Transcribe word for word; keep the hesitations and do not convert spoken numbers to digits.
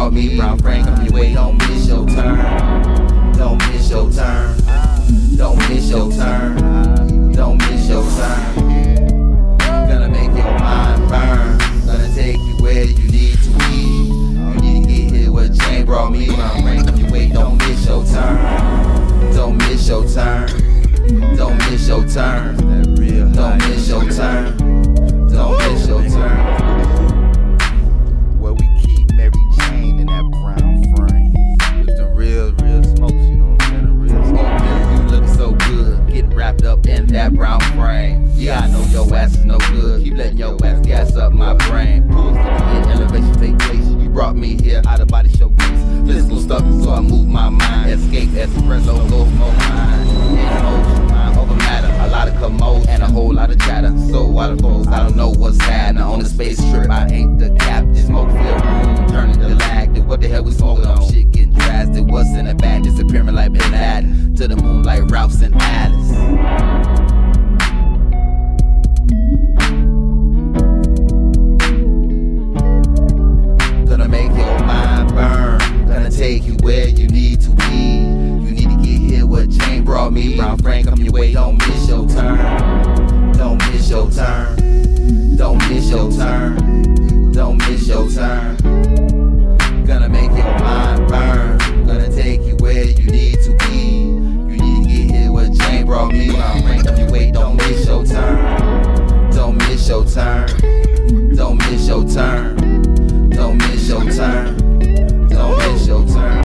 brought me. Brown frame come your way, don't miss your turn. Don't miss your turn. Don't miss your turn. Don't miss your turn. Gonna make your mind burn. Gonna take you where you need to be. You need to get here what Jane brought me. Brown frame come your way, don't miss your turn. Don't miss your turn. Don't miss your turn. Don't miss your turn. Don't miss your turn. Where we keep Mary Jane in that brown frame. With the real, real smokes, you know what I'm saying? The real smoke. You look so good, getting wrapped up in that brown frame. Yeah, I know your ass is no good. Keep letting your ass gas up my brain. Pulls to the end, elevation take place. You brought me here out of body showcase. Physical stuff, so I move my mind. Escape, espresso, go more mind. Emotion, mind over matter. A lot of commode and a whole lot of chatter. So why the folks, I don't know what's happening on the space trip. I ain't the captain. Smoke filled room, turning to lag. What the hell we smoking on? Shit getting drastic. What's in the bag? Disappearing like Bin Laden. To the moon like Rouse and Alice.